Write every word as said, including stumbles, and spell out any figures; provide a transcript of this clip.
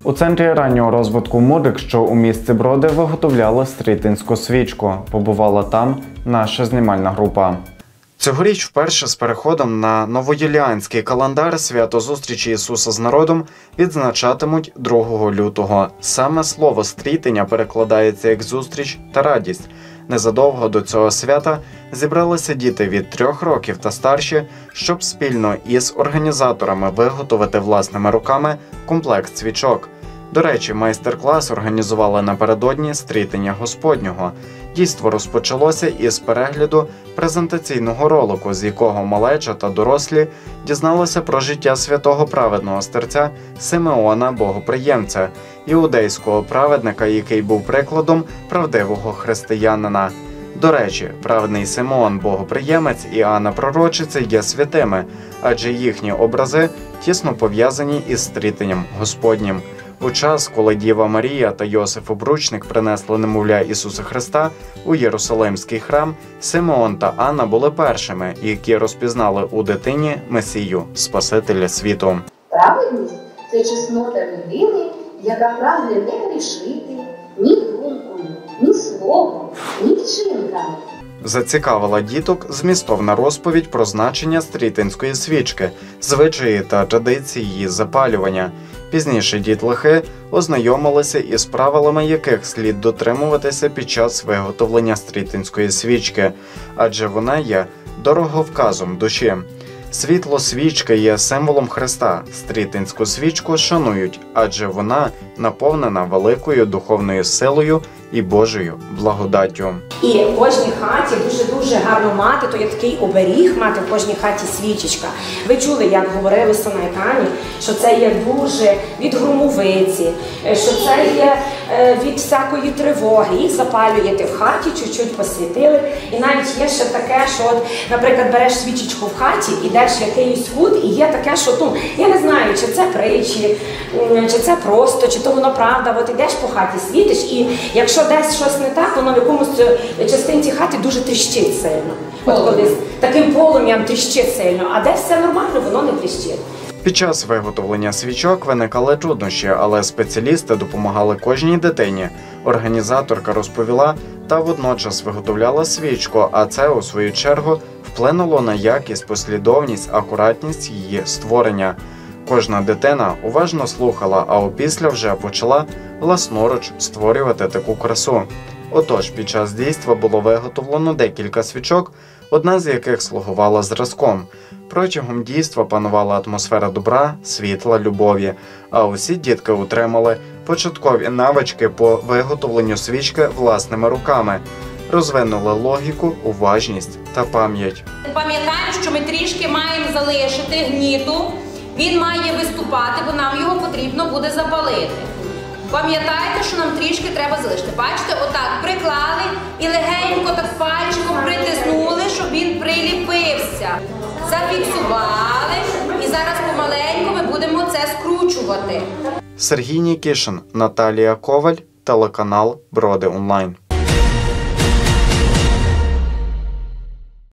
У центрі раннього розвитку Мудрик, що у місті Броди, виготовляли стрітинську свічку. Побувала там наша знімальна група. Цьогоріч вперше з переходом на новоюліанський календар свято зустрічі Ісуса з народом відзначатимуть другого лютого. Саме слово «стрітення» перекладається як «зустріч» та «радість». Незадовго до цього свята зібралися діти від трьох років та старші, щоб спільно із організаторами виготовити власними руками комплект свічок. До речі, майстер-клас організували напередодні стрітення Господнього. Дійство розпочалося із перегляду презентаційного ролику, з якого малеча та дорослі дізналися про життя святого праведного старця Симеона Богоприємця, іудейського праведника, який був прикладом правдивого християнина. До речі, праведний Симеон Богоприємець і Анна Пророчиця є святими, адже їхні образи тісно пов'язані із стрітенням Господнім. У час, коли Діва Марія та Йосиф Обручник принесли немовля Ісуса Христа у Єрусалимський храм, Симеон та Анна були першими, які розпізнали у дитині Месію, Спасителя світу. Праведність – це чеснота людини, яка прагне не грішити ні думкою, ні словом, ні вчинками. Зацікавила діток змістовна розповідь про значення стрітинської свічки, звичаї та традиції її запалювання. Пізніше дітлахи ознайомилися із правилами, яких слід дотримуватися під час виготовлення стрітинської свічки, адже вона є дороговказом душі. Світло свічки є символом Христа. Стрітинську свічку шанують, адже вона наповнена великою духовною силою і Божою благодаттю. І в кожній хаті дуже-дуже гарно мати, то є такий оберіг мати в кожній хаті свічечка. Ви чули, як говорилося на екрані, що це є дуже від громовиці, що це є від всякої тривоги. Їх запалюєте в хаті, чуть-чуть посвітили. І навіть є ще таке, що, от, наприклад, береш свічечку в хаті, ідеш в якийсь кут, і є таке, що, ну, я не знаю, чи це притчі, чи це просто, чи то воно правда. От ідеш по хаті, світиш, і якщо десь щось не так, воно в якомусь частинці хати дуже тріщить сильно. От коли таким полум'ям тріщить сильно, а де все нормально, воно не тріщить. Під час виготовлення свічок виникали труднощі, але спеціалісти допомагали кожній дитині. Організаторка розповіла та водночас виготовляла свічку, а це, у свою чергу, вплинуло на якість, послідовність, акуратність її створення. Кожна дитина уважно слухала, а опісля вже почала власноруч створювати таку красу. Отож, під час дійства було виготовлено декілька свічок, одна з яких слугувала зразком. Протягом дійства панувала атмосфера добра, світла, любові, а усі дітки отримали початкові навички по виготовленню свічки власними руками. Розвинули логіку, уважність та пам'ять. Пам'ятаємо, що ми трішки маємо залишити гніту. Він має виступати, бо нам його потрібно буде запалити. Пам'ятайте, що нам трішки треба залишити. Бачите, отак приклали і легенько так пальчиком притиснули, щоб він приліпився. Зафіксували і зараз помаленьку ми будемо це скручувати. Сергій Нікішин, Наталія Коваль, телеканал Броди Онлайн.